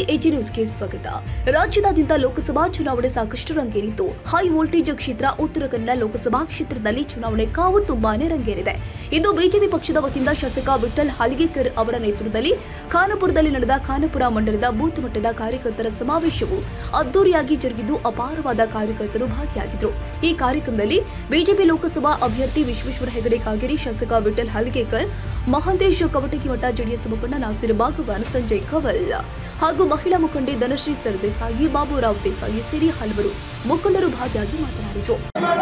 AG ನ್ಯೂಸ್ಗೆ ಸ್ವಾಗತ. ರಾಜ್ಯದಾದ್ಯಂತ ಲೋಕಸಭಾ ಚುನಾವಣೆ ಸಾಕಷ್ಟು ರಂಗೇರಿದ್ದು, ಹೈ ವೋಲ್ಟೇಜ್ ಕ್ಷೇತ್ರ ಉತ್ತರ ಕನ್ನಡ ಲೋಕಸಭಾ ಕ್ಷೇತ್ರದಲ್ಲಿ ಚುನಾವಣೆ ಕಾವು ತುಂಬಾನೇ ರಂಗೇರಿದೆ. ಇಂದು ಬಿಜೆಪಿ ಪಕ್ಷದ ವತಿಯಿಂದ ಶಾಸಕ ವಿಠ್ಠಲ್ ಹಾಲಿಗೇಕರ್ ಅವರ ನೇತೃತ್ವದಲ್ಲಿ ಖಾನಾಪುರದಲ್ಲಿ ನಡೆದ ಖಾನಾಪುರ ಮಂಡಲದ ಬೂತ್ ಮಟ್ಟದ ಕಾರ್ಯಕರ್ತರ ಸಮಾವೇಶವು ಅದ್ದೂರಿಯಾಗಿ ಜರುಗಿದ್ದು ಅಪಾರವಾದ ಕಾರ್ಯಕರ್ತರು ಭಾಗಿಯಾಗಿದ್ದರು. ಈ ಕಾರ್ಯಕ್ರಮದಲ್ಲಿ ಬಿಜೆಪಿ ಲೋಕಸಭಾ ಅಭ್ಯರ್ಥಿ ವಿಶ್ವೇಶ್ವರ ಹೆಗಡೆ ಕಾಗೇರಿ, ಶಾಸಕ ವಿಠ್ಠಲ್ ಹಾಲಿಗೇಕರ್, ಮಹಾಂತೇಶ್ ಕವಟಗಿಮಠ, ಜೆಡಿಎಸ್ ಮುಖಂಡ ನಾಸಿರ್ ಬಾಗವಾನ್, ಸಂಜಯ್ ಕವಲ್ ಹಾಗೂ ಮಹಿಳಾ ಮುಖಂಡೆ ಧನಶ್ರೀ ಸರ್ದೇಸಾಯಿ, ಬಾಬುರಾವ್ ದೇಸಾಯಿ ಸೇರಿ ಹಲವರು ಮುಖಂಡರು ಭಾಗಿಯಾಗಿ ಮಾತನಾಡಿದರು.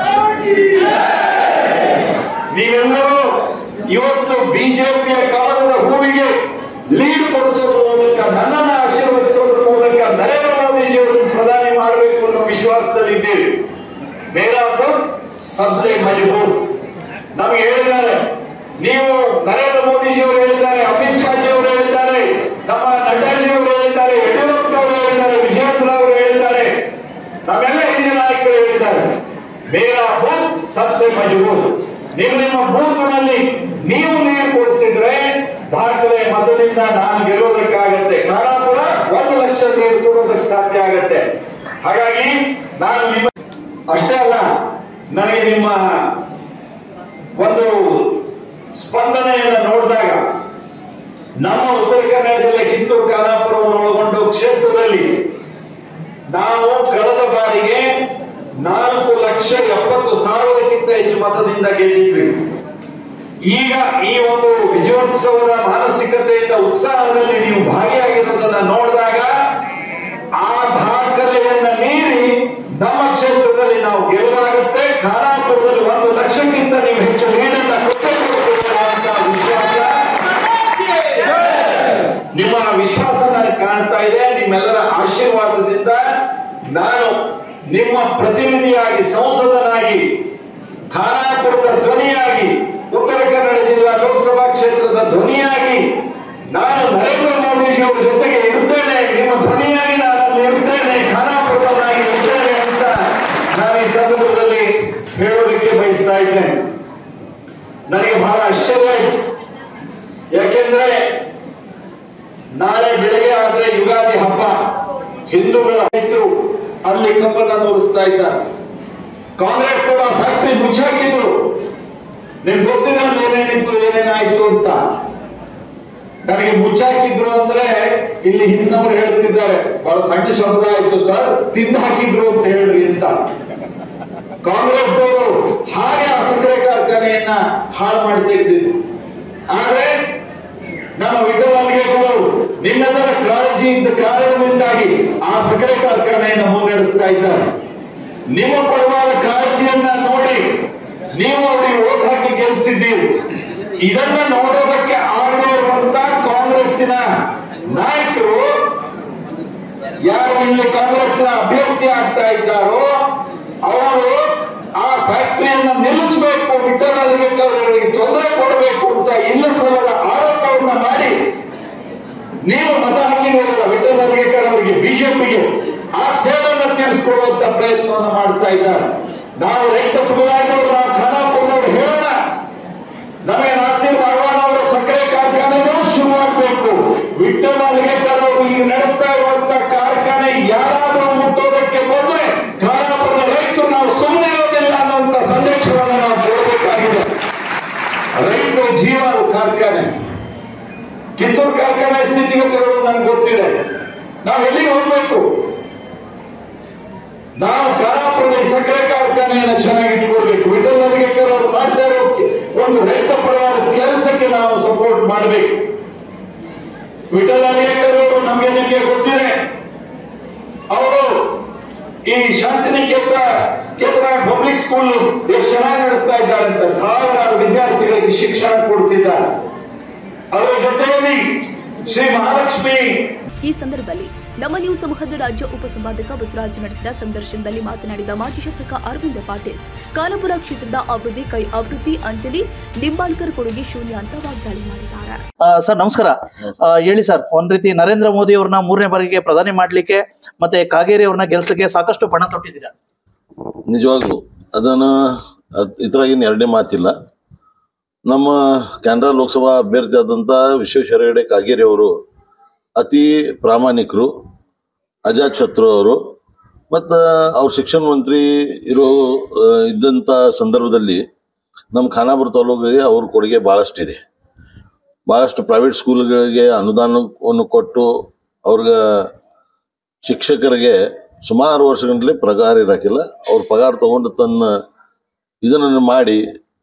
ನೀವೆಲ್ಲರೂ ಇವತ್ತು ಬಿಜೆಪಿಯ ಕಮಲದ ಹೂವಿಗೆ ಲೀಡ್ ಕೊಡಿಸೋದ್ರ ಮೂಲಕ, ನನ್ನನ್ನು ಆಶೀರ್ವದಿಸೋದ್ರ ಮೂಲಕ ನರೇಂದ್ರ ಮೋದಿಜಿಯವರನ್ನು ಪ್ರಧಾನಿ ಮಾಡಬೇಕು ಅನ್ನೋ ವಿಶ್ವಾಸದಲ್ಲಿದ್ದೇವೆ. ಮೇರಾ ಬೂತ್ ಸಬ್ಸೆ ಮಜಬೂತ್. ನಮಗೆ ಹೇಳಿದ್ದಾರೆ, ನೀವು ನರೇಂದ್ರ ಮೋದಿಜಿಯವರು ಹೇಳಿದ್ದಾರೆ, ಅಮಿತ್ ಶಾಜಿ ಅವರು ಹೇಳಿದ್ದಾರೆ, ನಮ್ಮ ನಡ್ಡಾಜಿ ಅವರು ಹೇಳಿದ್ದಾರೆ, ಯಡಿಯೂರಪ್ಪ ಅವರು ಹೇಳಿದ್ದಾರೆ, ವಿಜಯೇಂದ್ರ ಅವರು ಹೇಳಿದ್ದಾರೆ, ನಮ್ಮೆಲ್ಲ ಹಿರಿಯ ನಾಯಕರು ಹೇಳಿದ್ದಾರೆ, ಮೇರಾ ಬೂತ್ ಸಬ್ಸೆ ಮಜಬೂತ್. ನಿಮ್ಮ ಬೂತ್ನಲ್ಲಿ ನೀವು ನೀರು ಕೊಡಿಸಿದ್ರೆ ದಾಖಲೆ ಮತದಿಂದ ನಾನು ಗೆಲ್ಲೋದಕ್ಕಾಗತ್ತೆ. ಖಾನಾಪುರ 1 ಲಕ್ಷ ನೀರು ಕೊಡೋದಕ್ಕೆ ಸಾಧ್ಯ ಆಗತ್ತೆ. ಹಾಗಾಗಿ ನಾನು ನಿಮ್ಮ ಅಷ್ಟೇ ಅಲ್ಲ, ನನಗೆ ನಿಮ್ಮ ಒಂದು ಸ್ಪಂದನೆಯನ್ನು ನೋಡಿದಾಗ ನಮ್ಮ ಉತ್ತರ ಕನ್ನಡ ಜಿಲ್ಲೆ ಕಿತ್ತೂರು ಖಾನಾಪುರವನ್ನು ಒಳಗೊಂಡು ಕ್ಷೇತ್ರದಲ್ಲಿ ನಾವು ಕಳೆದ ಬಾರಿಗೆ 4,70,000ಕ್ಕಿಂತ ಹೆಚ್ಚು ಮತದಿಂದ ಗೆದ್ದಿದ್ವಿ. ಈಗ ಈ ಒಂದು ವಿಜಯೋತ್ಸವದ ಮಾನಸಿಕತೆಯಿಂದ, ಉತ್ಸಾಹದಲ್ಲಿ ನೀವು ಭಾಗಿಯಾಗಿರುವುದನ್ನು ನೋಡಿದಾಗ ಆ ದಾಖಲೆಯನ್ನ ಮೀರಿ ನಮ್ಮ ಕ್ಷೇತ್ರದಲ್ಲಿ ನಾವು ಗೆಲುವಾಗುತ್ತೆ. ಖಾನಾಪುರದಲ್ಲಿ 1 ಲಕ್ಷಕ್ಕಿಂತ ನೀವು ಹೆಚ್ಚು ನೀಡನ್ನ ಕೊಟ್ಟಿರುವಂತಹ ವಿಶ್ವಾಸ, ನಿಮ್ಮ ವಿಶ್ವಾಸ ನನಗೆ ಕಾಣ್ತಾ ಇದೆ. ನಿಮ್ಮೆಲ್ಲರ ಆಶೀರ್ವಾದದಿಂದ ನಾನು ನಿಮ್ಮ ಪ್ರತಿನಿಧಿಯಾಗಿ, ಸಂಸದನಾಗಿ, ಖಾನಾಪುರದ ಧ್ವನಿಯಾಗಿ, ಉತ್ತರ ಕನ್ನಡ ಜಿಲ್ಲಾ ಲೋಕಸಭಾ ಕ್ಷೇತ್ರದ ಧ್ವನಿಯಾಗಿ ನಾನು ನರೇಂದ್ರ ಮೋದಿಜಿ ಅವರ ಜೊತೆಗೆ ಇರುತ್ತೇನೆ. ನಿಮ್ಮ ಧ್ವನಿಯಾಗಿ ನಾನು ಇರುತ್ತೇನೆ, ಖಾನಾಪುರದವನಾಗಿ ಇರುತ್ತೇನೆ ಅಂತ ನಾನು ಈ ಸಂದರ್ಭದಲ್ಲಿ ಹೇಳೋದಕ್ಕೆ ಬಯಸ್ತಾ ಇದ್ದೇನೆ. ನನಗೆ ಬಹಳ ಆಶ್ಚರ್ಯ ಆಯಿತು. ಯಾಕೆಂದ್ರೆ ನಾಳೆ ಬೆಳಗ್ಗೆ ಆದ್ರೆ ಯುಗಾದಿ ಹಬ್ಬ, ಹಿಂದೂಗಳ ಅಲ್ಲಿ ಕಬ್ಬನ್ನ ತೋರಿಸ್ತಾ ಇದ್ದಾರೆ. ಕಾಂಗ್ರೆಸ್ನವರ ಫ್ಯಾಕ್ಟರಿ ಮುಚ್ಚಾಕಿದ್ರು. ನಿಮ್ಗೆ ಗೊತ್ತಿಲ್ಲ ಏನೇನಿತ್ತು, ಏನೇನಾಯ್ತು ಅಂತ. ನನಗೆ ಮುಚ್ಚಾಕಿದ್ರು ಅಂದ್ರೆ ಇಲ್ಲಿ ಹಿಂದವರು ಹೇಳ್ತಿದ್ದಾರೆ, ಬಹಳ ಸಣ್ಣ ಶಬ್ದ ಆಯ್ತು ಸರ್, ತಿಂದು ಹಾಕಿದ್ರು ಅಂತ ಹೇಳ್ರಿ ಅಂತ. ಕಾಂಗ್ರೆಸ್ನವರು ಹಾಗೆ ಆ ಸಕ್ಕರೆ ಕಾರ್ಖಾನೆಯನ್ನ ಹಾಳು ಮಾಡಿ ತೆಗೆದಿದ್ರು. ಆದ್ರೆ ನಮ್ಮ ವಿಠ್ಠಲ್ ನಿಮ್ಮೆಲ್ಲರ ಕಾಳಜಿ ಇದ್ದ ಕಾರಣದಿಂದಾಗಿ ಆ ಸಕ್ಕರೆ ಕಾರ್ಖಾನೆಯನ್ನು ಮುನ್ನಡೆಸ್ತಾ ಇದ್ದಾರೆ. ನಿಮ್ಮ ಪರವಾದ ಕಾಳಜಿಯನ್ನ ನೋಡಿ ನೀವು ಅವರಿಗೆ ಓಟ್ ಹಾಕಿ ಗೆಲ್ಲಿಸಿದ್ದೀರಿ. ಇದನ್ನ ನೋಡೋದಕ್ಕೆ ಆಗದೇ ಇರುವಂತಹ ಕಾಂಗ್ರೆಸ್ಸಿನ ನಾಯಕರು ಯಾರು ಇಲ್ಲಿ ಕಾಂಗ್ರೆಸ್ನ ಅಭ್ಯರ್ಥಿ ಆಗ್ತಾ ಇದ್ದಾರೋ ಅವರು ಆ ಫ್ಯಾಕ್ಟರಿಯನ್ನ ನಿಲ್ಲಿಸಬೇಕು, ವಿಠ್ಠಲ್ ಅವರಿಗೆ ತೊಂದರೆ ಕೊಡಬೇಕು ಅಂತ ಇಲ್ಲ ಸಲ್ಲದ ಆರೋಪವನ್ನ ಮಾಡಿ ನೀವು ಮತ ಹಾಕಿದ್ದೀರಲ್ಲ ವಿಠ್ಠಲ್ ಅವರಿಗೆ, ಬಿಜೆಪಿಗೆ ಆ ಸೇವೆಯನ್ನು ತೀರಿಸಿಕೊಳ್ಳುವಂತ ಪ್ರಯತ್ನವನ್ನು ಮಾಡ್ತಾ ಇದ್ದಾರೆ. ನಾವು ರೈತ ಸಮುದಾಯದವರು, ನಾವು ಖಾನಾಪುರದವರು ಹೇಳೋಣ, ನಮಗೆ ನಾಸಿರ್ ಬಾಗವಾನ್ ಅವರ ಸಕ್ಕರೆ ಕಾರ್ಖಾನೆನೂ ಶುರುವಾಗಬೇಕು. ವಿಠ್ಠಲ್ ಅವರು ಈಗ ನಡೆಸ್ತಾ ಇರುವಂತಹ ಕಾರ್ಖಾನೆ ಯಾರಾದರೂ ಮುಟ್ಟೋದಕ್ಕೆ ಬಂದ್ರೆ ಖಾನಾಪುರದ ರೈತರು ನಾವು ಸುಮ್ಮನೆ ಇರೋದಿಲ್ಲ ಅನ್ನುವಂತ ಸಂದೇಶವನ್ನು ನಾವು ಕೊಡಬೇಕಾಗಿದೆ. ರೈತರ ಜೀವ ಕಾರ್ಖಾನೆ, ಕಿತ್ತೂರು ಕಾರ್ಖಾನೆ ಸ್ಥಿತಿಗತಿಗಳು ನನಗೆ ಗೊತ್ತಿದೆ. ನಾವು ಎಲ್ಲಿಗೆ ಹೋಗ್ಬೇಕು? ನಾವು ಖಾನಾಪುರದ ಸಕ್ಕರೆ ಕಾರ್ಖಾನೆಯನ್ನು ಚೆನ್ನಾಗಿ ಇಟ್ಕೊಳ್ಬೇಕು. ವಿಠ್ಠಲ್ ಅವರು ಮಾಡ್ತಾ ಇರೋ ಒಂದು ರೈತ ಪರವಾದ ಕೆಲಸಕ್ಕೆ ನಾವು ಸಪೋರ್ಟ್ ಮಾಡಬೇಕು. ವಿಠ್ಠಲ್ ಅವರು ನಿಮಗೆ ಗೊತ್ತಿದೆ, ಅವರು ಈ ಶಾಂತಿನಿಕೇತನ ಪಬ್ಲಿಕ್ ಸ್ಕೂಲ್ ಎಷ್ಟು ಚೆನ್ನಾಗಿ ನಡೆಸ್ತಾ ಇದ್ದಾರೆ ಅಂತ, ಸಾವಿರಾರು ವಿದ್ಯಾರ್ಥಿಗಳಿಗೆ ಶಿಕ್ಷಣ ಕೊಡ್ತಿದ್ದಾರೆ. ಅವರ ಜೊತೆಯಲ್ಲಿ ಶ್ರೀ ಮಹಾಲಕ್ಷ್ಮಿ. ಈ ಸಂದರ್ಭದಲ್ಲಿ ನಮ್ಮ ನ್ಯೂಸ್ ಸಮೂಹದ ರಾಜ್ಯ ಉಪಸಂಪಾದಕ ಬಸವರಾಜ್ ನಡೆಸಿದ ಸಂದರ್ಶನದಲ್ಲಿ ಮಾತನಾಡಿದ ಮಾಜಿ ಶಾಸಕ ಅರವಿಂದ ಪಾಟೀಲ್, ಖಾನಾಪುರ ಕ್ಷೇತ್ರದ ಅಭಿವೃದ್ಧಿ ಅಂಜಲಿ ನಿಂಬಾಳ್ಕರ್ ಕೊಡುಗೆ ಶೂನ್ಯ ಅಂತ ವಾಗ್ದಾಳಿ ಮಾಡಿದ್ದಾರೆ. ಸರ್ ನಮಸ್ಕಾರ. ಹೇಳಿ ಸರ್, ಒಂದ್ ರೀತಿ ನರೇಂದ್ರ ಮೋದಿ ಅವ್ರನ್ನ 3ನೇ ಬಾರಿಗೆ ಪ್ರಧಾನಿ ಮಾಡ್ಲಿಕ್ಕೆ ಮತ್ತೆ ಕಾಗೇರಿ ಅವ್ರನ್ನ ಗೆಲ್ಸಕ್ಕೆ ಸಾಕಷ್ಟು ಪಣ ತೊಟ್ಟಿದ್ದೀರಾ. ನಿಜವಾಗ್ಲು ಅದನ್ನ ಇದ್ರಾಗಿನ ಎರಡನೇ ಮಾತಿಲ್ಲ. ನಮ್ಮ ಕ್ಯಾನ್ರಾ ಲೋಕಸಭಾ ಅಭ್ಯರ್ಥಿ ಆದಂತ ವಿಶ್ವೇಶ್ವರ ಹೆಗಡೆ ಕಾಗೇರಿ ಅವರು ಅತಿ ಪ್ರಾಮಾಣಿಕರು, ಅಜಾತ್ ಶತ್ರು ಅವರು ಮತ್ತು ಅವ್ರು ಶಿಕ್ಷಣ ಮಂತ್ರಿ ಇದ್ದಂಥ ಸಂದರ್ಭದಲ್ಲಿ ನಮ್ಮ ಖಾನಾಪುರ ತಾಲೂಕಿಗೆ ಅವ್ರ ಕೊಡುಗೆ ಭಾಳಷ್ಟಿದೆ. ಭಾಳಷ್ಟು ಪ್ರೈವೇಟ್ ಸ್ಕೂಲ್ಗಳಿಗೆ ಅನುದಾನವನ್ನು ಕೊಟ್ಟು ಅವ್ರಿಗೆ ಶಿಕ್ಷಕರಿಗೆ ಸುಮಾರು ವರ್ಷಗಟ್ಟಲೆ ಪಗಾರ ಇರಾಕಿಲ್ಲ. ಅವ್ರ ಪಗಾರ ತಗೊಂಡು ತನ್ನ ಇದನ್ನು ಮಾಡಿ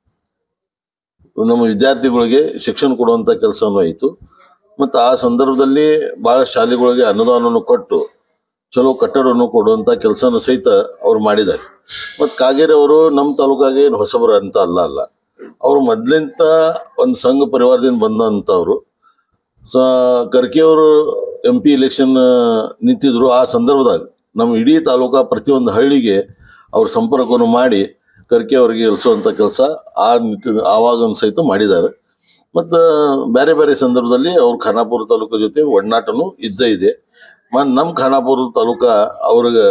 ನಮ್ಮ ವಿದ್ಯಾರ್ಥಿಗಳಿಗೆ ಶಿಕ್ಷಣ ಕೊಡುವಂಥ ಕೆಲಸನೂ ಆಯಿತು. ಮತ್ತು ಆ ಸಂದರ್ಭದಲ್ಲಿ ಭಾಳ ಶಾಲೆಗಳಿಗೆ ಅನುದಾನವನ್ನು ಕೊಟ್ಟು ಚಲೋ ಕಟ್ಟಡವನ್ನು ಕೊಡುವಂಥ ಕೆಲಸನೂ ಸಹಿತ ಅವ್ರು ಮಾಡಿದ್ದಾರೆ. ಮತ್ತು ಕಾಗೇರಿ ಅವರು ನಮ್ಮ ತಾಲೂಕಾಗೆ ಏನು ಹೊಸಬರು ಅಂತ ಅಲ್ಲ, ಅವರು ಮೊದಲಿಂದ ಒಂದು ಸಂಘ ಪರಿವಾರದಿಂದ ಬಂದಂಥವ್ರು. ಕರ್ಕಿಯವರು MP ಎಲೆಕ್ಷನ್ ನಿಂತಿದ್ರು. ಆ ಸಂದರ್ಭದಾಗ ನಮ್ಮ ಇಡೀ ತಾಲೂಕಾ ಪ್ರತಿಯೊಂದು ಹಳ್ಳಿಗೆ ಅವ್ರ ಸಂಪರ್ಕವನ್ನು ಮಾಡಿ ಕರ್ಕೆ ಅವರಿಗೆ ಗೆಲ್ಲಿಸುವಂಥ ಕೆಲಸ ಆವಾಗ ಸಹಿತ ಮಾಡಿದ್ದಾರೆ. ಮತ್ತು ಬೇರೆ ಬೇರೆ ಸಂದರ್ಭದಲ್ಲಿ ಅವ್ರ ಖಾನಾಪುರ ತಾಲೂಕು ಜೊತೆ ಒಡನಾಟನೂ ಇದೆ. ನಮ್ಮ ಖಾನಾಪುರ ತಾಲೂಕ ಅವ್ರಿಗೆ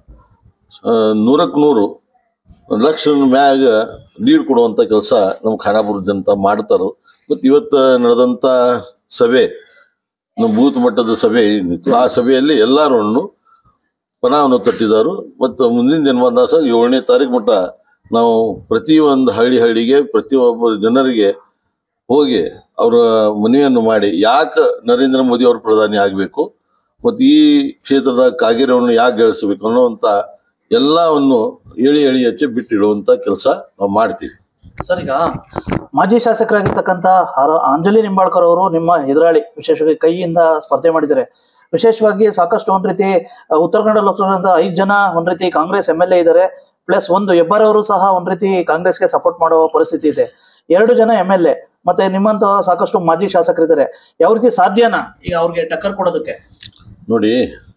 100ಕ್ಕೆ 100 ಲಕ್ಷ ಮ್ಯಾಗ ಲೀಡ್ ಕೊಡುವಂಥ ಕೆಲಸ ನಮ್ಮ ಖಾನಾಪುರ ಜನತಾ ಮಾಡ್ತಾರೆ. ಮತ್ತು ಇವತ್ತು ನಡೆದಂಥ ಸಭೆ, ನಮ್ಮ ಬೂತ್ ಮಟ್ಟದ ಸಭೆ ಏನಿತ್ತು, ಆ ಸಭೆಯಲ್ಲಿ ಎಲ್ಲರೂ ಪಣವನ್ನು ತಟ್ಟಿದ್ದಾರೆ. ಮತ್ತು ಮುಂದಿನ ದಿನಮಾನ 7ನೇ ತಾರೀಕು ಮಟ್ಟ ನಾವು ಪ್ರತಿಯೊಂದು ಹಳ್ಳಿಗೆ ಪ್ರತಿಯೊಬ್ಬ ಜನರಿಗೆ ಹೋಗಿ ಅವರ ಮನವಿಯನ್ನು ಮಾಡಿ ಯಾಕೆ ನರೇಂದ್ರ ಮೋದಿ ಅವರು ಪ್ರಧಾನಿ ಆಗಬೇಕು ಮತ್ತು ಈ ಕ್ಷೇತ್ರದ ಕಾಗೇರಿಯನ್ನು ಯಾಕೆ ಗೆಲ್ಲಿಸಬೇಕು ಅನ್ನೋವಂಥ ಎಲ್ಲವನ್ನು ಹೇಳಿ ಹೆಚ್ಚು ಬಿಟ್ಟಿಡುವಂಥ ಕೆಲಸ ನಾವು ಮಾಡ್ತೀವಿ. ಸರ್, ಈಗ ಮಾಜಿ ಶಾಸಕರಾಗಿರ್ತಕ್ಕಂಥ ಅಂಜಲಿ ನಿಂಬಾಳ್ಕರ್ ಅವರು ನಿಮ್ಮ ಎದುರಾಳಿ ವಿಶೇಷವಾಗಿ ಕೈಯಿಂದ ಸ್ಪರ್ಧೆ ಮಾಡಿದ್ದಾರೆ. ವಿಶೇಷವಾಗಿ ಸಾಕಷ್ಟು ಒಂದ್ ರೀತಿ ಉತ್ತರ ಕನ್ನಡ ಲೋಕಸಭಾ 5 ಜನ ಒಂದ್ ರೀತಿ ಕಾಂಗ್ರೆಸ್ MLA ಇದ್ದಾರೆ, ಪ್ಲಸ್ ಒಂದು ಹೆಬ್ಬಾರವರು ಸಹ ಒಂದ್ ರೀತಿ ಕಾಂಗ್ರೆಸ್ಗೆ ಸಪೋರ್ಟ್ ಮಾಡೋ ಪರಿಸ್ಥಿತಿ ಇದೆ. 2 ಜನ MLA ಮತ್ತೆ ನಿಮ್ಮಂತ ಸಾಕಷ್ಟು ಮಾಜಿ ಶಾಸಕರಿದ್ದಾರೆ. ಯಾವ ರೀತಿ ಸಾಧ್ಯನಾ ಈಗ ಅವ್ರಿಗೆ ಟಕ್ಕರ್ ಕೊಡೋದಕ್ಕೆ? ನೋಡಿ,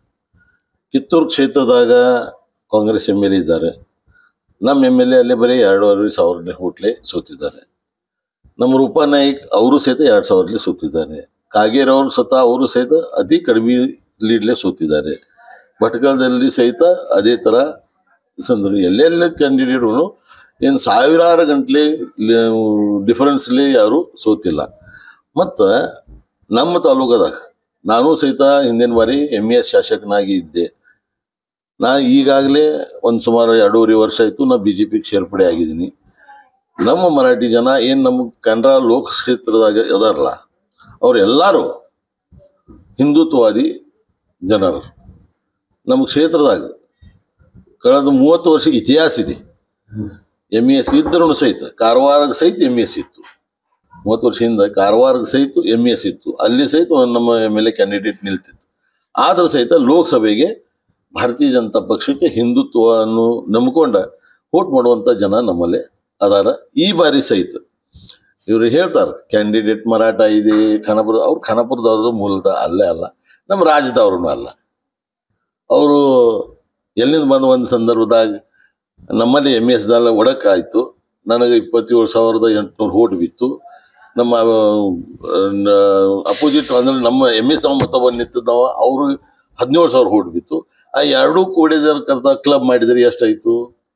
ಕಿತ್ತೂರು ಕ್ಷೇತ್ರದಾಗ ಕಾಂಗ್ರೆಸ್ MLA ಇದ್ದಾರೆ. ನಮ್ಮ MLA ಅಲ್ಲೇ ಬರೀ 2,500 ಹೋಟ್ಲೆ ಸೋತಿದ್ದಾರೆ. ನಮ್ಮ ರೂಪಾನಾಯ್ಕ್ ಅವರು ಸಹಿತ 2,000 ಸೋತಿದ್ದಾರೆ. ಕಾಗೇರಿ ಅವರು ಅವರು ಸಹಿತ ಅತಿ ಕಡಿಮೆ ಲೀಡ್ಲೆ ಸೋತಿದ್ದಾರೆ. ಭಟ್ಕಳದಲ್ಲಿ ಸಹಿತ ಅದೇ ಥರ ಸಂದರ್ಭ ಎಲ್ಲೆಲ್ಲ ಕ್ಯಾಂಡಿಡೇಟ್ಗಳು ಏನು ಸಾವಿರಾರು ಗಂಟ್ಲೆ ಡಿಫರೆನ್ಸ್ಲಿ ಯಾರು ಸೋತಿಲ್ಲ. ಮತ್ತು ನಮ್ಮ ತಾಲೂಕದಾಗ ನಾನು ಸಹಿತ ಹಿಂದಿನ ಬಾರಿ MES ಶಾಸಕನಾಗಿ ಇದ್ದೆ. ನಾ ಈಗಾಗಲೇ ಒಂದು ಸುಮಾರು 2.5 ವರ್ಷ ಆಯಿತು ನಾ BJPಗೆ ಸೇರ್ಪಡೆ ಆಗಿದ್ದೀನಿ. ನಮ್ಮ ಮರಾಠಿ ಜನ ಏನು ನಮ್ಮ ಕನ್ನಡ ಲೋಕ ಕ್ಷೇತ್ರದಾಗ ಅದಾರಲ್ಲ, ಅವರೆಲ್ಲರೂ ಹಿಂದುತ್ವವಾದಿ ಜನರು. ನಮ್ಮ ಕ್ಷೇತ್ರದಾಗ ಕಳೆದ 30 ವರ್ಷ ಇತಿಹಾಸ ಇದೆ. MES ಇದ್ರೂ ಸಹಿತ ಕಾರವಾರಕ್ಕೆ ಸಹಿತ MES ಇತ್ತು. 30 ವರ್ಷದಿಂದ ಕಾರವಾರಕ್ಕೆ ಸಹಿತ MES ಇತ್ತು. ಅಲ್ಲಿ ಸಹಿತ ನಮ್ಮ MLA ಕ್ಯಾಂಡಿಡೇಟ್ ನಿಲ್ತಿತ್ತು. ಆದರೂ ಸಹಿತ ಲೋಕಸಭೆಗೆ ಭಾರತೀಯ ಜನತಾ ಪಕ್ಷಕ್ಕೆ ಹಿಂದುತ್ವವನ್ನು ನಂಬಿಕೊಂಡ ವೋಟ್ ಮಾಡುವಂಥ ಜನ ನಮ್ಮಲ್ಲಿ ಅದಾರ. ಈ ಬಾರಿ ಸಹಿತ ಇವರು ಹೇಳ್ತಾರೆ ಕ್ಯಾಂಡಿಡೇಟ್ ಮರಾಠ ಇದೆ ಖಾನಾಪುರ, ಅವ್ರು ಖಾನಾಪುರದವ್ರದ್ದು ಮೂಲತಃ ಅಲ್ಲೇ ಅಲ್ಲ, ನಮ್ಮ ರಾಜ್ಯದವ್ರೂ ಅಲ್ಲ. ಅವರು ಎಲ್ಲಿಂದ ಬಂದ ಒಂದು ಸಂದರ್ಭದಾಗ ನಮ್ಮಲ್ಲಿ MESದಾಗ ಒಡಕಾಯಿತು. ನನಗೆ 27,800 ವೋಟ್ ಬಿತ್ತು. ನಮ್ಮ ಅಪೋಸಿಟ್ ಅಂದರೆ ನಮ್ಮ MESದಾಗ ಮತ್ತೊಬ್ಬ ನಿಂತಿದ್ದವ ಅವರು 17,000 ವೋಟ್ ಬಿತ್ತು. ಆ 2 ಕೂಡಿದರ್ಕರ್ತ ಕ್ಲಬ್ ಮಾಡಿದರೆ ಎಷ್ಟಾಯಿತು?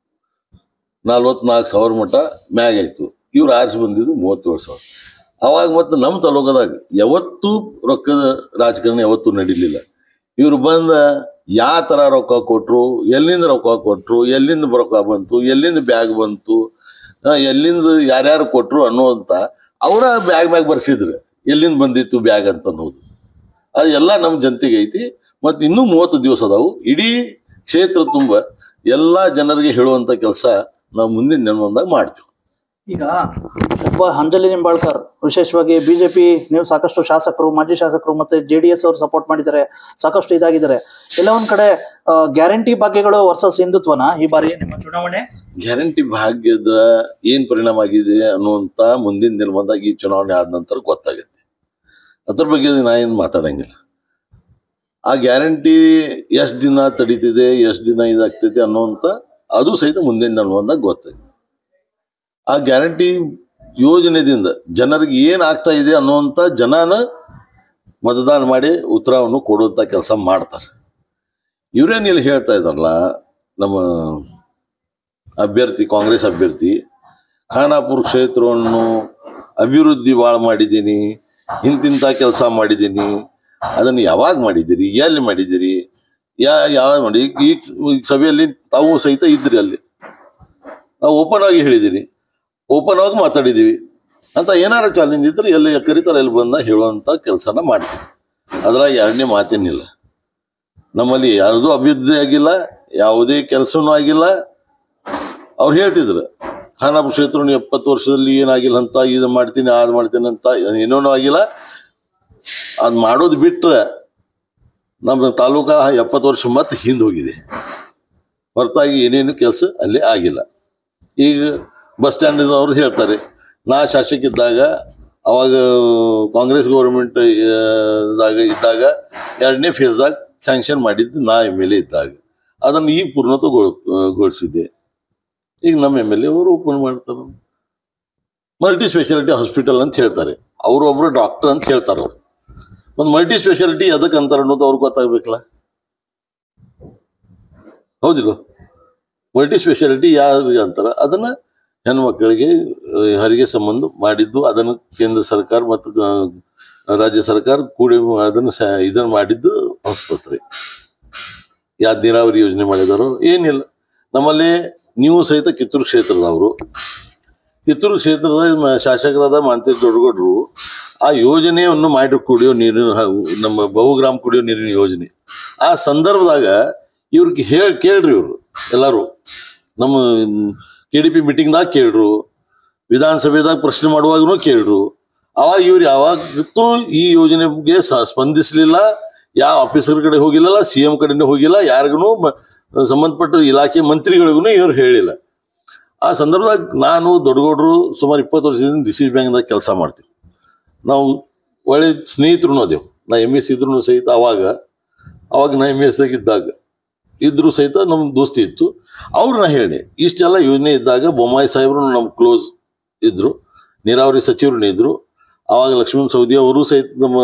44,000 ಮಟ್ಟ ಮ್ಯಾಗ ಆಯಿತು. ಇವ್ರು ಆರಿಸಿ ಬಂದಿದ್ದು 37,000. ಅವಾಗ ಮತ್ತು ನಮ್ಮ ತಾಲೂಕದಾಗ ಯಾವತ್ತೂ ರೊಕ್ಕದ ರಾಜಕಾರಣ ಯಾವತ್ತೂ ನಡೀಲಿಲ್ಲ. ಇವರು ಬಂದ ಯಾವ ಥರ ರೊಕ್ಕ ಕೊಟ್ಟರು, ಎಲ್ಲಿಂದ ರೊಕ್ಕ ಕೊಟ್ಟರು, ಎಲ್ಲಿಂದ ರೊಕ್ಕ ಬಂತು, ಎಲ್ಲಿಂದ ಬ್ಯಾಗ್ ಬಂತು, ಎಲ್ಲಿಂದ ಯಾರ್ಯಾರು ಕೊಟ್ಟರು ಅನ್ನೋಂಥ ಅವರ ಬ್ಯಾಗ್ ಮ್ಯಾಗ ಬರ್ಸಿದ್ರು ಎಲ್ಲಿಂದ ಬಂದಿತ್ತು ಬ್ಯಾಗ್ ಅಂತ ಅನ್ನೋದು. ಅದು ಎಲ್ಲ ನಮ್ಮ ಜನತೆಗೆ ಐತಿ. ಮತ್ತು ಇನ್ನೂ 30 ದಿವಸ ಅದಾವು. ಇಡೀ ಕ್ಷೇತ್ರ ತುಂಬ ಎಲ್ಲ ಜನರಿಗೆ ಹೇಳುವಂಥ ಕೆಲಸ ನಾವು ಮುಂದಿನ ದಿನದಾಗ ಮಾಡ್ತೀವಿ. ಈಗ ಒಬ್ಬ ಅಂಜಲಿ ನಿಂಬಾಳ್ಕರ್ ವಿಶೇಷವಾಗಿ BJP, ನೀವು ಸಾಕಷ್ಟು ಶಾಸಕರು, ಮಾಜಿ ಶಾಸಕರು ಮತ್ತೆ JDS ಅವರು ಸಪೋರ್ಟ್ ಮಾಡಿದ್ದಾರೆ, ಸಾಕಷ್ಟು ಇದಾಗಿದ್ದಾರೆ. ಎಲ್ಲ ಒಂದ್ ಕಡೆ ಗ್ಯಾರಂಟಿ ಭಾಗ್ಯಗಳು ವರ್ಸಸ್ ಹಿಂದುತ್ವನ ಈ ಬಾರಿ ನಿಮ್ಮ ಚುನಾವಣೆ? ಗ್ಯಾರಂಟಿ ಭಾಗ್ಯದ ಏನ್ ಪರಿಣಾಮ ಆಗಿದೆ ಅನ್ನುವಂಥ ಮುಂದಿನ ದಿನದಾಗ ಈ ಚುನಾವಣೆ ಆದ ನಂತರ ಗೊತ್ತಾಗುತ್ತೆ. ಅದ್ರ ಬಗ್ಗೆ ನಾ ಏನು ಮಾತಾಡಂಗಿಲ್ಲ. ಆ ಗ್ಯಾರಂಟಿ ಎಷ್ಟು ದಿನ ತಡೀತಿದೆ, ಎಷ್ಟು ದಿನ ಇದಾಗ್ತೈತೆ ಅನ್ನೋಂಥ ಅದು ಸಹಿತ ಮುಂದಿನ ದಿನದಾಗ ಗೊತ್ತಾಗುತ್ತೆ. ಆ ಗ್ಯಾರಂಟಿ ಯೋಜನೆದಿಂದ ಜನರಿಗೆ ಏನಾಗ್ತಾ ಇದೆ ಅನ್ನುವಂಥ ಜನನ ಮತದಾನ ಮಾಡಿ ಉತ್ತರವನ್ನು ಕೊಡುವಂಥ ಕೆಲಸ ಮಾಡ್ತಾರೆ. ಇವರೇನು ಇಲ್ಲಿ ಹೇಳ್ತಾ ಇದ್ದಾರಲ್ಲ, ನಮ್ಮ ಅಭ್ಯರ್ಥಿ ಕಾಂಗ್ರೆಸ್ ಅಭ್ಯರ್ಥಿ ಖಾನಾಪುರ ಕ್ಷೇತ್ರವನ್ನು ಅಭಿವೃದ್ಧಿ ಭಾಳ ಮಾಡಿದ್ದೀನಿ, ಇಂತಿಂಥ ಕೆಲಸ ಮಾಡಿದ್ದೀನಿ, ಅದನ್ನು ಯಾವಾಗ ಮಾಡಿದ್ದೀರಿ, ಎಲ್ಲಿ ಮಾಡಿದ್ದೀರಿ, ಯಾವ ನೋಡಿ ಈಗ ಸಭೆಯಲ್ಲಿ ತಾವು ಸಹಿತ ಇದ್ರಿ ಅಲ್ಲಿ, ನಾವು ಓಪನ್ ಆಗಿ ಹೇಳಿದ್ದೀರಿ, ಓಪನ್ ಆಗಿ ಮಾತಾಡಿದೀವಿ ಅಂತ. ಏನಾರ ಚಾಲೆಂಜ್ ಇದ್ರೆ ಎಲ್ಲಿ ಕರೀತಾರೆ ಎಲ್ಲಿ ಬಂದ ಹೇಳುವಂತ ಕೆಲಸನ ಮಾಡ್ತೀವಿ. ಅದ್ರ ಎರಡನೇ ಮಾತೇನಿಲ್ಲ. ನಮ್ಮಲ್ಲಿ ಯಾವುದೂ ಅಭಿವೃದ್ಧಿ ಆಗಿಲ್ಲ, ಯಾವುದೇ ಕೆಲಸನೂ ಆಗಿಲ್ಲ. ಅವ್ರು ಹೇಳ್ತಿದ್ರು ಖಾನಾಪುರ ಕ್ಷೇತ್ರ 70 ವರ್ಷದಲ್ಲಿ ಏನಾಗಿಲ್ಲ ಅಂತ, ಇದು ಮಾಡ್ತೀನಿ ಅದು ಮಾಡ್ತೀನಿ ಅಂತ, ಏನೂ ಆಗಿಲ್ಲ. ಅದು ಮಾಡೋದು ಬಿಟ್ರೆ ನಮ್ಮ ತಾಲೂಕಾ 70 ವರ್ಷ ಮತ್ತೆ ಹಿಂದೆ ಹೋಗಿದೆ, ಹೊರತಾಗಿ ಏನೇನು ಕೆಲಸ ಅಲ್ಲಿ ಆಗಿಲ್ಲ. ಈಗ ಬಸ್ ಸ್ಟ್ಯಾಂಡ್ ಅವ್ರು ಹೇಳ್ತಾರೆ, ನಾ ಶಾಸಕ ಇದ್ದಾಗ ಅವಾಗ ಕಾಂಗ್ರೆಸ್ ಗೌರ್ಮೆಂಟ್ ಇದ್ದಾಗ 2ನೇ ಫೇಸ್ದಾಗ ಸ್ಯಾಂಕ್ಷನ್ ಮಾಡಿದ್ದು ನಾ MLA ಇದ್ದಾಗ, ಅದನ್ನು ಈಗ ಪೂರ್ಣತಗೊಳಿಸಿದ್ದೆ. ಈಗ ನಮ್ಮ MLA ಅವರು ಓಪನ್ ಮಾಡ್ತಾರೆ. ಮಲ್ಟಿ ಸ್ಪೆಷಾಲಿಟಿ ಹಾಸ್ಪಿಟಲ್ ಅಂತ ಹೇಳ್ತಾರೆ, ಅವರು ಒಬ್ರು ಡಾಕ್ಟರ್ ಅಂತ ಹೇಳ್ತಾರೆ. ಅವ್ರು ಒಂದು ಮಲ್ಟಿ ಸ್ಪೆಷಾಲಿಟಿ ಅದಕ್ಕೆ ಅಂತಾರೆ ಅನ್ನೋದು ಅವ್ರಿಗೆ ಗೊತ್ತಾಗ್ಬೇಕಲ್ಲ, ಹೌದಿಲ್ಲ? ಮಲ್ಟಿ ಸ್ಪೆಷಾಲಿಟಿ ಯಾರಿಗೆ ಅಂತಾರೆ? ಅದನ್ನ ಹೆಣ್ಮಕ್ಕಳಿಗೆ ಹೆರಿಗೆ ಸಂಬಂಧ ಮಾಡಿದ್ದು, ಅದನ್ನು ಕೇಂದ್ರ ಸರ್ಕಾರ ಮತ್ತು ರಾಜ್ಯ ಸರ್ಕಾರ ಕೂಡಿ ಇದನ್ನು ಮಾಡಿದ್ದು ಆಸ್ಪತ್ರೆ. ಯಾವ್ದು ನೀರಾವರಿ ಯೋಜನೆ ಮಾಡಿದಾರೋ ಏನಿಲ್ಲ. ನಮ್ಮಲ್ಲಿ ನೀವು ಸಹಿತ ಕಿತ್ತೂರು ಕ್ಷೇತ್ರದವರು, ಕಿತ್ತೂರು ಕ್ಷೇತ್ರದ ಶಾಸಕರಾದ ಮಾಂತೇಶ್ ದೊಡ್ಡಗೌಡರು ಆ ಯೋಜನೆಯನ್ನು ಮಾಡಿ ಕುಡಿಯೋ ನೀರಿನ, ನಮ್ಮ ಬಹುಗ್ರಾಮ ಕುಡಿಯೋ ನೀರಿನ ಯೋಜನೆ, ಆ ಸಂದರ್ಭದಾಗ ಇವ್ರಿಗೆ ಕೇಳ್ರಿ, ಇವರು ಎಲ್ಲರೂ ನಮ್ಮ KDP ಮೀಟಿಂಗ್ದಾಗ ಕೇಳ್ರು, ವಿಧಾನಸಭೆದಾಗ ಪ್ರಶ್ನೆ ಮಾಡುವಾಗೂ ಕೇಳ್ರು. ಅವಾಗ ಇವ್ರು ಯಾವತ್ತೂ ಈ ಯೋಜನೆಗೆ ಸ್ಪಂದಿಸಲಿಲ್ಲ. ಯಾವ ಆಫೀಸರ್ ಕಡೆ ಹೋಗಿಲ್ಲ, CM ಕಡೆನೂ ಹೋಗಿಲ್ಲ, ಯಾರಿಗೂ ಸಂಬಂಧಪಟ್ಟ ಇಲಾಖೆ ಮಂತ್ರಿಗಳಿಗೂ ಇವ್ರು ಹೇಳಿಲ್ಲ. ಆ ಸಂದರ್ಭದಾಗ ನಾನು ದೊಡ್ಡಗೌಡರು ಸುಮಾರು 20 ವರ್ಷದಿಂದ DCC ಬ್ಯಾಂಕ್ದಾಗ ಕೆಲಸ ಮಾಡ್ತೀವಿ. ನಾವು ಒಳ್ಳೆ ಸ್ನೇಹಿತರು ಅದೇವು. ನಾ MS ಇದ್ರು ಸಹಿತ ಅವಾಗ ನಾ MS ದಾಗ ಇದ್ರು ಸಹಿತ ನಮ್ಮ ದೋಸ್ತಿ ಇತ್ತು. ಅವ್ರನ್ನ ಹೇಳಿ ಇಷ್ಟೆಲ್ಲ ಯೋಜನೆ ಇದ್ದಾಗ ಬೊಮ್ಮಾಯಿ ಸಾಹೇಬರು ನಮ್ಮ ಕ್ಲೋಸ್ ಇದ್ರು, ನೀರಾವರಿ ಸಚಿವರು ಇದ್ರು. ಅವಾಗ ಲಕ್ಷ್ಮಣ್ ಸವದಿ ಅವರು ಸಹಿತ ನಮ್ಮ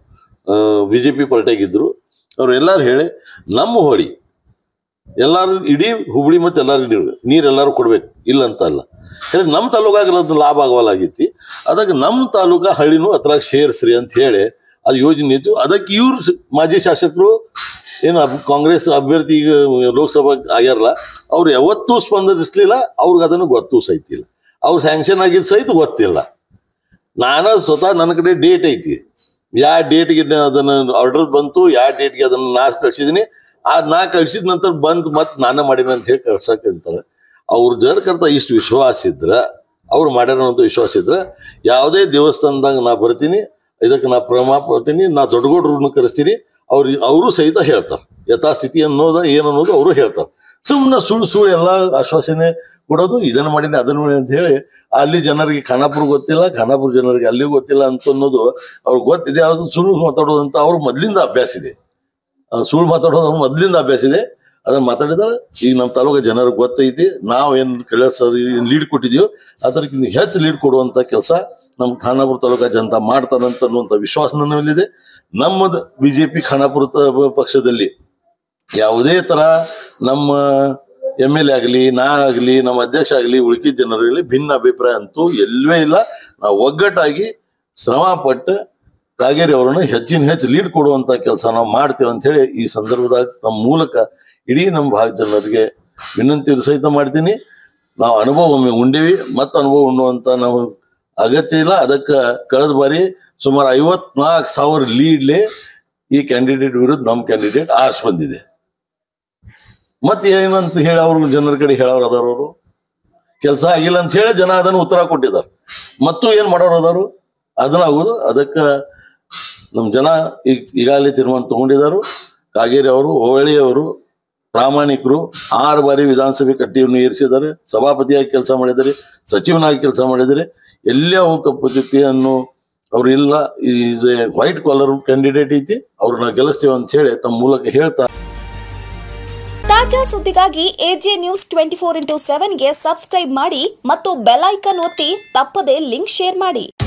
BJP ಪಾರ್ಟಿಯಾಗಿದ್ರು. ಅವ್ರು ಎಲ್ಲರೂ ಹೇಳಿ ನಮ್ಮ ಹೊಳಿ ಎಲ್ಲಾರು ಇಡೀ ಹುಬ್ಳಿ ಮತ್ತು ಎಲ್ಲಾರು ನೀರೆಲ್ಲರೂ ಕೊಡ್ಬೇಕು, ಇಲ್ಲ ಅಂತ ಅಲ್ಲ. ನಮ್ಮ ತಾಲೂಕಾಗ ಲಾಭ ಆಗವಲ್ಲಾಗಿತ್ತು. ಅದಕ್ಕೆ ನಮ್ಮ ತಾಲೂಕಾ ಹಳ್ಳಿನೂ ಅದ್ರಾಗ ಸೇರಿಸ್ರಿ ಅಂತ ಹೇಳಿ ಅದು ಯೋಜನೆ ಇತ್ತು. ಅದಕ್ಕೆ ಇವ್ರು ಮಾಜಿ ಶಾಸಕರು ಏನು ಕಾಂಗ್ರೆಸ್ ಅಭ್ಯರ್ಥಿ ಈಗ ಲೋಕಸಭಾ ಆಗ್ಯಾರಲ್ಲ, ಅವ್ರು ಯಾವತ್ತೂ ಸ್ಪಂದಿಸಲಿಲ್ಲ. ಅವ್ರಿಗೆ ಅದನ್ನು ಗೊತ್ತೂ ಸಹಿತಿಲ್ಲ, ಅವ್ರು ಸ್ಯಾಂಕ್ಷನ್ ಆಗಿದ್ದು ಸಹಿತ ಗೊತ್ತಿಲ್ಲ. ನಾನು ಸ್ವತಃ ನನ್ನ ಕಡೆ ಡೇಟ್ ಐತಿ, ಯಾವ ಡೇಟ್ಗೆ ಅದನ್ನು ಆರ್ಡರ್ ಬಂತು, ಯಾವ ಡೇಟ್ಗೆ ಅದನ್ನು ನಾ ಕಳ್ಸಿದ್ದೀನಿ. ನಾ ಕಳ್ಸಿದ ನಂತರ ಬಂದು ಮತ್ತೆ ನಾನೇ ಮಾಡಿದ ಅಂತ ಹೇಳಿ ಕಳ್ಸಕ್ಕಂತಾರೆ. ಅವ್ರ ಜನಕರ್ತ ಇಷ್ಟು ವಿಶ್ವಾಸ ಇದ್ರ, ಅವ್ರು ಮಾಡ್ಯಾರ ಅಂತ ವಿಶ್ವಾಸ ಇದ್ರ, ಯಾವುದೇ ದೇವಸ್ಥಾನದಾಗ ನಾ ಬರ್ತೀನಿ, ಇದಕ್ಕೆ ನಾ ಪ್ರಮಾಣ ಕೊಡ್ತೀನಿ, ನಾ ದೊಡ್ಡಗೌಡ್ರನ್ನ ಕರೆಸ್ತೀನಿ, ಅವರು ಸಹಿತ ಹೇಳ್ತಾರೆ ಯಥಾಸ್ಥಿತಿ ಅನ್ನೋದ ಏನನ್ನೋದು ಅವರು ಹೇಳ್ತಾರೆ. ಸುಮ್ಮನೆ ಸುಳ್ಳು ಎಲ್ಲ ಆಶ್ವಾಸನೆ ಕೊಡೋದು, ಇದನ್ನು ಮಾಡೀನಿ ಅದನ್ನು ಮಾಡಿ ಅಂತ ಹೇಳಿ ಅಲ್ಲಿ ಜನರಿಗೆ ಖಾನಾಪುರ ಗೊತ್ತಿಲ್ಲ, ಖಾನಾಪುರ ಜನರಿಗೆ ಅಲ್ಲಿ ಗೊತ್ತಿಲ್ಲ ಅಂತ ಅನ್ನೋದು ಅವ್ರಿಗೆ ಗೊತ್ತಿದೆ. ಯಾವುದು ಸುಳ್ಳು ಮಾತಾಡೋದಂತ ಅವ್ರು ಮೊದಲಿಂದ ಅಭ್ಯಾಸ ಇದೆ, ಸುಳ್ಳು ಮಾತಾಡೋದು ಅವ್ರು ಮೊದಲಿಂದ ಅಭ್ಯಾಸ ಇದೆ. ಅದನ್ನು ಮಾತಾಡಿದ್ರೆ ಈಗ ನಮ್ಮ ತಾಲೂಕು ಜನರಿಗೆ ಗೊತ್ತೈತಿ. ನಾವೇನು ಕೆಲಸ ಲೀಡ್ ಕೊಟ್ಟಿದ್ದೀವೋ ಅದಕ್ಕಿಂತ ಹೆಚ್ಚು ಲೀಡ್ ಕೊಡುವಂಥ ಕೆಲಸ ನಮ್ಮ ಖಾನಾಪುರ ತಾಲೂಕಾ ಜನತಾ ಮಾಡ್ತಾರಂತ ಅನ್ನುವಂಥ ವಿಶ್ವಾಸ ನನ್ನಲ್ಲಿದೆ. ನಮ್ಮದು BJP ಖಾನಾಪುರ ಪಕ್ಷದಲ್ಲಿ ಯಾವುದೇ ಥರ ನಮ್ಮ MLA ಆಗಲಿ, ನಾ ಆಗಲಿ, ನಮ್ಮ ಅಧ್ಯಕ್ಷ ಆಗಲಿ, ಉಳ್ಕಿದ ಜನರಲ್ಲಿ ಭಿನ್ನ ಅಭಿಪ್ರಾಯ ಅಂತೂ ಎಲ್ಲವೇ ಇಲ್ಲ. ನಾವು ಒಗ್ಗಟ್ಟಾಗಿ ಶ್ರಮ ಪಟ್ಟು ಕಾಗೇರಿ ಅವರನ್ನು ಹೆಚ್ಚು ಲೀಡ್ ಕೊಡುವಂಥ ಕೆಲಸ ನಾವು ಮಾಡ್ತೇವೆ ಅಂಥೇಳಿ ಈ ಸಂದರ್ಭದಾಗ ನಮ್ಮ ಮೂಲಕ ಇಡೀ ನಮ್ಮ ಭಾಗದ ಜನರಿಗೆ ವಿನಂತಿ ಸಹಿತ ಮಾಡ್ತೀನಿ. ನಾವು ಅನುಭವ ಒಮ್ಮೆ ಉಂಡೇವಿ, ಮತ್ತು ಅನುಭವ ಉಣ್ಣುವಂಥ ನಾವು ಅಗತ್ಯ ಇಲ್ಲ. ಅದಕ್ಕೆ ಕಳೆದ ಬಾರಿ ಸುಮಾರು 54,000 ಲೀಡ್ಲೆ ಈ ಕ್ಯಾಂಡಿಡೇಟ್ ವಿರುದ್ಧ ನಮ್ಮ ಕ್ಯಾಂಡಿಡೇಟ್ ಆರ್ಸ್ ಬಂದಿದೆ. ಮತ್ತೆ ಏನಂತ ಹೇಳಿ ಅವ್ರ ಜನರ ಕಡೆ ಹೇಳೋರು ಅದಾರವರು, ಕೆಲಸ ಆಗಿಲ್ಲ ಅಂತ ಹೇಳಿ ಜನ ಅದನ್ನು ಉತ್ತರ ಕೊಟ್ಟಿದ್ದಾರೆ. ಮತ್ತು ಏನು ಮಾಡೋರು ಅದಾರು ಅದನ್ನ ಆಗೋದು. ಅದಕ್ಕೆ ನಮ್ಮ ಜನ ಈಗಾಗಲೇ ತೀರ್ಮಾನ ತಗೊಂಡಿದ್ದಾರೆ. ಕಾಗೇರಿ ಅವರು, ಹೋಳಿಯವರು ಪ್ರಾಮಾಣಿಕರು, 6 ಬಾರಿ ವಿಧಾನಸಭೆ ಕಟ್ಟಿಯನ್ನು ಏರಿಸಿದ್ದಾರೆ, ಸಭಾಪತಿಯಾಗಿ ಕೆಲಸ ಮಾಡಿದ್ದಾರೆ, ಸಚಿವನಾಗಿ ಕೆಲಸ ಮಾಡಿದ್ದಾರೆ. ಎಲ್ಲೇ ಅವಕಪದ್ಧತಿಯನ್ನು ಅವ್ರು ಇಲ್ಲ, is a white collar candidate ಐತಿ, ಅವ್ರನ್ನ ಗೆಲ್ಲಿಸ್ತೇವೆ ಅಂತ ಹೇಳಿ ತಮ್ಮ ಮೂಲಕ ಹೇಳ್ತಾ. ತಾಜಾ ಸುದ್ದಿಗಾಗಿ AJ ನ್ಯೂಸ್ 24x7ಗೆ ಸಬ್ಸ್ಕ್ರೈಬ್ ಮಾಡಿ ಮತ್ತು ಬೆಲ್ ಐಕಾನ್ ಒತ್ತಿ ತಪ್ಪದೇ ಲಿಂಕ್ ಶೇರ್ ಮಾಡಿ.